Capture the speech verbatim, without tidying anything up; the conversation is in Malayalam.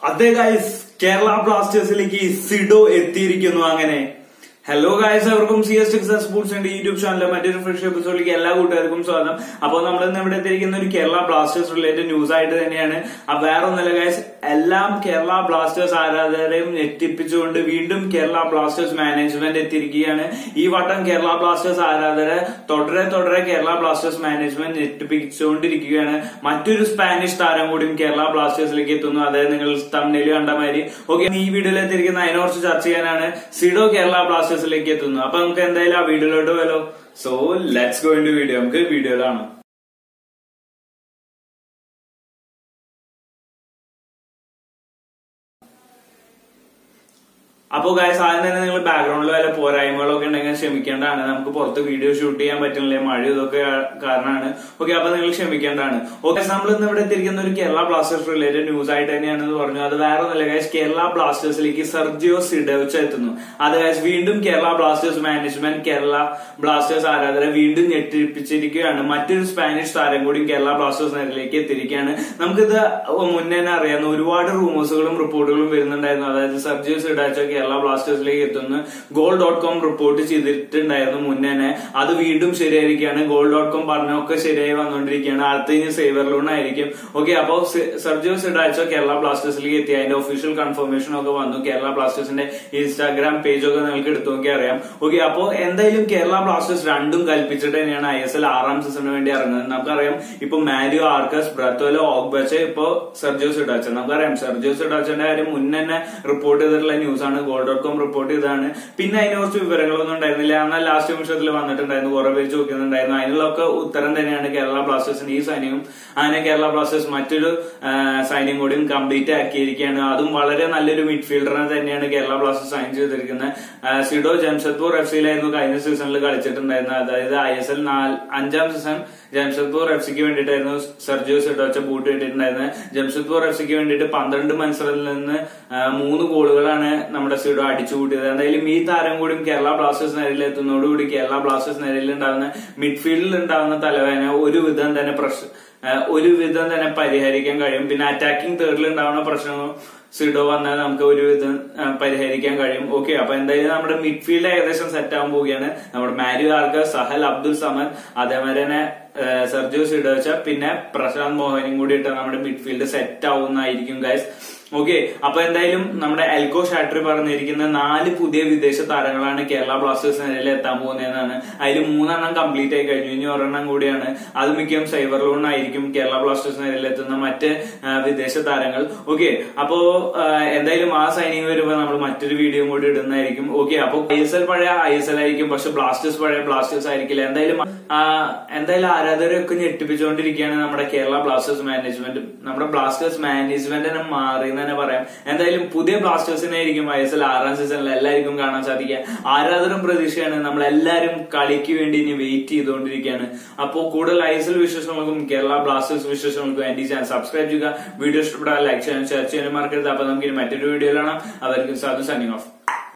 അതെ ഗൈസ്, കേരള ബ്ലാസ്റ്റേഴ്സിലേക്ക് സിഡോ എത്തിയിരിക്കുന്നു. അങ്ങനെ ഹലോ ഗൈസ്, അവർക്കും സി എസ് ടെക്സാസ് സ്പോർട്സിന്റെ യൂട്യൂബ് ചാനലിലെ മറ്റൊരു ഫ്രഷ് എപ്പിസോഡിലേക്ക് എല്ലാ കൂട്ടുകാർക്കും സ്വാഗതം. അപ്പോൾ നമ്മൾ ഇന്ന് ഇവിടെ എത്തിയിരിക്കുന്ന ഒരു കേരള ബ്ലാസ്റ്റേഴ്സ് റിലേറ്റഡ് ന്യൂസ് ആയിട്ട് തന്നെയാണ്. വേറെ ഒന്നല്ല ഗൈസ്, എല്ലാം കേരള ബ്ലാസ്റ്റേഴ്സ് ആരാധകരെയും ഞെട്ടിപ്പിച്ചുകൊണ്ട് വീണ്ടും കേരള ബ്ലാസ്റ്റേഴ്സ് മാനേജ്മെന്റ് എത്തിയിരിക്കുകയാണ്. ഈ വട്ടം കേരള ബ്ലാസ്റ്റേഴ്സ് ആരാധകരെ തുടരെ തുടരെ കേരള ബ്ലാസ്റ്റേഴ്സ് മാനേജ്മെന്റ് ഞെട്ടിപ്പിച്ചുകൊണ്ടിരിക്കുകയാണ്. മറ്റൊരു സ്പാനിഷ് താരം കൂടിയും കേരള ബ്ലാസ്റ്റേഴ്സിലേക്ക് എത്തുന്നു. അതായത് നിങ്ങൾ തമ്മിൽ കണ്ട മാതിരി. ഓക്കെ, ഈ വീഡിയോയിൽ എത്തിയിരിക്കുന്ന അതിനെ കുറിച്ച് ചർച്ച ചെയ്യാനാണ്. സിഡോ കേരള ബ്ലാസ്റ്റേഴ്സിലേക്ക് എത്തുന്നു. അപ്പൊ നമുക്ക് എന്തായാലും ആ വീഡിയോയിലോട്ട് പോയാലോ. So let's go into video. നമുക്ക് വീഡിയോയിലാണ്. അപ്പോ ഗൈസ്, ആദ്യം തന്നെ നിങ്ങൾ ബാക്ക്ഗ്രൗണ്ടിൽ വല്ല പോരായ്മകളൊക്കെ ഉണ്ടെങ്കിൽ ക്ഷമിക്കേണ്ടതാണ്. നമുക്ക് പുറത്ത് വീഡിയോ ഷൂട്ട് ചെയ്യാൻ പറ്റുന്നില്ല, മഴ ഇതൊക്കെ കാരണമാണ്. ഓക്കെ, അപ്പൊ നിങ്ങൾ ക്ഷമിക്കേണ്ടതാണ്. ഓക്കെ, നമ്മൾ ഇന്ന് ഇവിടെ എത്തിയിരിക്കുന്ന ഒരു കേരള ബ്ലാസ്റ്റേഴ്സ് റിലേറ്റഡ് ന്യൂസ് ആയിട്ട് തന്നെയാണെന്ന് പറഞ്ഞു. അത് വേറെ ഒന്നല്ല ഗൈസ്, കേരള ബ്ലാസ്റ്റേഴ്സിലേക്ക് സെർജിയോ സിഡോവിച്ച എത്തുന്നു. അത് ഗൈസ് വീണ്ടും Kerala Blasters management Kerala Blasters ആരാധകരെ വീണ്ടും ഞെട്ടിപ്പിച്ചിരിക്കുകയാണ്. മറ്റൊരു സ്പാനിഷ് താരം കൂടിയും കേരള ബ്ലാസ്റ്റേഴ്സ് നേരിലേക്ക് എത്തിയിരിക്കുകയാണ്. നമുക്കിത് മുന്നേ തന്നെ അറിയാവുന്ന ഒരുപാട് റൂമേഴ്സുകളും റിപ്പോർട്ടുകളും വരുന്നുണ്ടായിരുന്നു. അതായത് സെർജിയോ സിഡോവിച്ച കേരള ബ്ലാസ്റ്റേഴ്സിലേക്ക് എത്തുന്നു ഗോൾ ഡോട്ട് കോം റിപ്പോർട്ട് ചെയ്തിട്ടുണ്ടായിരുന്നു മുന്നേ തന്നെ. അത് വീണ്ടും ശരിയായിരിക്കുകയാണ്. ഗോൾ ഡോട്ട് കോം പറഞ്ഞൊക്കെ ശരിയായി വന്നുകൊണ്ടിരിക്കുകയാണ്. അടുത്ത ഇനി സേവർ ലോൺ ആയിരിക്കും. ഓക്കെ, അപ്പോ സെർജിയോ സിഡോവിച്ച കേരള ബ്ലാസ്റ്റേഴ്സിലേക്ക് എത്തി. അതിന്റെ ഒഫീഷ്യൽ കൺഫർമേഷൻ ഒക്കെ വന്നു. കേരള ബ്ലാസ്റ്റേഴ്സിന്റെ ഇൻസ്റ്റാഗ്രാം പേജ് ഒക്കെ നിങ്ങൾക്ക് എടുത്തു നോക്കി അറിയാം. ഓക്കെ, അപ്പോ എന്തായാലും കേരള ബ്ലാസ്റ്റേഴ്സ് രണ്ടും കൽപ്പിച്ചിട്ട് തന്നെയാണ് ഐ എസ് എൽ ആറാം സീസണിന് വേണ്ടി ഇറങ്ങുന്നത്. നമുക്കറിയാം ഇപ്പൊ മാരിയോ ആർക്കസ്, ബ്രത്തോലോ ഓഗ്ബച്ചെ, ഇപ്പൊ സെർജിയോ സിഡോവിച്ച. നമുക്കറിയാം സെർജിയോ സിഡോവിച്ചന്റെ കാര്യം മുന്നേ തന്നെ റിപ്പോർട്ട് ചെയ്തിട്ടുള്ള ന്യൂസ് ആണ്. ഗോൾ ഡോട്ട് കോം റിപ്പോർട്ട് ചെയ്താണ്. പിന്നെ അതിനെ കുറിച്ച് വിവരങ്ങളൊന്നും ഉണ്ടായിരുന്നില്ല. എന്നാൽ ലാസ്റ്റ് നിമിഷത്തിൽ വന്നിട്ടുണ്ടായിരുന്നു, കുറെ പേര് ചോദിക്കുന്നുണ്ടായിരുന്നു. അതിനുള്ളൊക്കെ ഉത്തരം തന്നെയാണ് കേരള ബ്ലാസ്റ്റേഴ്സിന്റെ ഈ സൈന്യവും. അങ്ങനെ കേരള ബ്ലാസ്റ്റേഴ്സ് മറ്റൊരു സൈന്യം കൂടിയും കംപ്ലീറ്റ് ആക്കിയിരിക്കുകയാണ്. അതും വളരെ നല്ലൊരു മിഡ്ഫീൽഡറിനെ തന്നെയാണ് കേരള ബ്ലാസ്റ്റേഴ്സ് സൈൻ ചെയ്തിരിക്കുന്നത്. സിഡോ ജംഷഡ്പൂർ എഫ് സിയിലായിരുന്നു കഴിഞ്ഞ സീസണിൽ കളിച്ചിട്ടുണ്ടായിരുന്നത്. അതായത് ഐ എസ് എൽ അഞ്ചാം സീസൺ ജംഷഡ്പൂർ എഫ് സിക്ക് വേണ്ടിയിട്ടായിരുന്നു സെർജിയോ സിഡോവിച്ച ബൂട്ട് കിട്ടിയിട്ടുണ്ടായിരുന്നത്. ജംഷഡ്പൂർ എഫ് സിക്ക് വേണ്ടിയിട്ട് പന്ത്രണ്ട് മത്സരത്തിൽ നിന്ന് മൂന്ന് ഗോളുകളാണ് നമ്മുടെ സിഡോ അടിച്ചു കൂട്ടിയത്. എന്തായാലും ഈ താരം കൂടിയും കേരള ബ്ലാസ്റ്റേഴ്സ് നിരയിൽ എത്തുന്നതോടുകൂടി കേരള ബ്ലാസ്റ്റേഴ്സ് നിരയിൽ ഉണ്ടാകുന്ന മിഡ്ഫീൽഡിൽ ഉണ്ടാകുന്ന തലവേദന ഒരുവിധം തന്നെ പ്രശ്നം ഒരുവിധം തന്നെ പരിഹരിക്കാൻ കഴിയും. പിന്നെ അറ്റാക്കിംഗ് തേർഡിൽ ഉണ്ടാവുന്ന പ്രശ്നങ്ങൾ സിഡോ വന്നാൽ നമുക്ക് ഒരുവിധം പരിഹരിക്കാൻ കഴിയും. ഓക്കെ, അപ്പൊ എന്തായാലും നമ്മുടെ മിഡ്ഫീൽഡ് ഏകദേശം സെറ്റ് ആവാൻ പോവുകയാണ്. നമ്മുടെ മാരിയോ ആർക്കസ്, സഹൽ അബ്ദുൾ സമദ്, അതേമാതിരി തന്നെ സെർജിയോ സിഡോവിച്ച, പിന്നെ പ്രശാന്ത് മോഹനും കൂടിയിട്ട് നമ്മുടെ മിഡ്ഫീൽഡ് സെറ്റ് ആവുന്നതായിരിക്കും ഗൈസ്. ഓക്കെ, അപ്പൊ എന്തായാലും നമ്മുടെ എൽകോ ഷാട്രി പറഞ്ഞിരിക്കുന്ന നാല് പുതിയ വിദേശ താരങ്ങളാണ് കേരള ബ്ലാസ്റ്റേഴ്സ് നിലയിൽ എത്താൻ പോകുന്നതെന്നാണ്. അതിൽ മൂന്നെണ്ണം കംപ്ലീറ്റ് ആയി കഴിഞ്ഞു. ഇനി ഒരെണ്ണം കൂടിയാണ്. അത് മിക്കതും സൈബർ ലോൺ ആയിരിക്കും കേരള ബ്ലാസ്റ്റേഴ്സ് നിലയിൽ എത്തുന്ന മറ്റ് വിദേശ താരങ്ങൾ. ഓക്കെ, അപ്പോ എന്തായാലും ആ സൈനിങ് വരുമ്പോൾ നമ്മൾ മറ്റൊരു വീഡിയോ കൂടി ഇടുന്നതായിരിക്കും. ഓക്കെ, അപ്പൊ ഐ എസ് എൽ പഴയ ഐ എസ് എൽ ആയിരിക്കും, പക്ഷെ ബ്ലാസ്റ്റേഴ്സ് പഴയ ബ്ലാസ്റ്റേഴ്സ് ആയിരിക്കില്ല. എന്തായാലും എന്തായാലും ആരാധകരെയൊക്കെ ഞെട്ടിപ്പിച്ചുകൊണ്ടിരിക്കുകയാണ് നമ്മുടെ കേരള ബ്ലാസ്റ്റേഴ്സ് മാനേജ്മെന്റ്. നമ്മുടെ ബ്ലാസ്റ്റേഴ്സ് മാനേജ്മെന്റിനെ മാറി തന്നെ പറയാം. എന്തായാലും പുതിയ ബ്ലാസ്റ്റേഴ്സിനെ ആയിരിക്കും ഐ എസ് എൽ ആറാം സീസണിൽ എല്ലാവർക്കും കാണാൻ സാധിക്കുക. ആരാധകരും പ്രതീക്ഷയാണ്. നമ്മളെല്ലാരും കളിക്ക് വേണ്ടി ഇനി വെയിറ്റ് ചെയ്തുകൊണ്ടിരിക്കുകയാണ്. അപ്പോൾ കൂടുതൽ ഐ എസ് എൽ വിശേഷങ്ങൾക്കും കേരള ബ്ലാസ്റ്റേഴ്സ് വിശേഷങ്ങൾക്കും എന്റെ ഈ ചാനൽ സബ്സ്ക്രൈബ് ചെയ്യുക. വീഡിയോ ഇഷ്ടപ്പെടാൻ ലൈക്ക് ചെയ്യാൻ ഷെയർ ചെയ്യാൻ മറക്കരുത്. അപ്പൊ നമുക്ക് ഇനി മറ്റൊരു വീഡിയോയിലാണ്. അവർക്ക് സാധു സൈനിങ് ഓഫ്.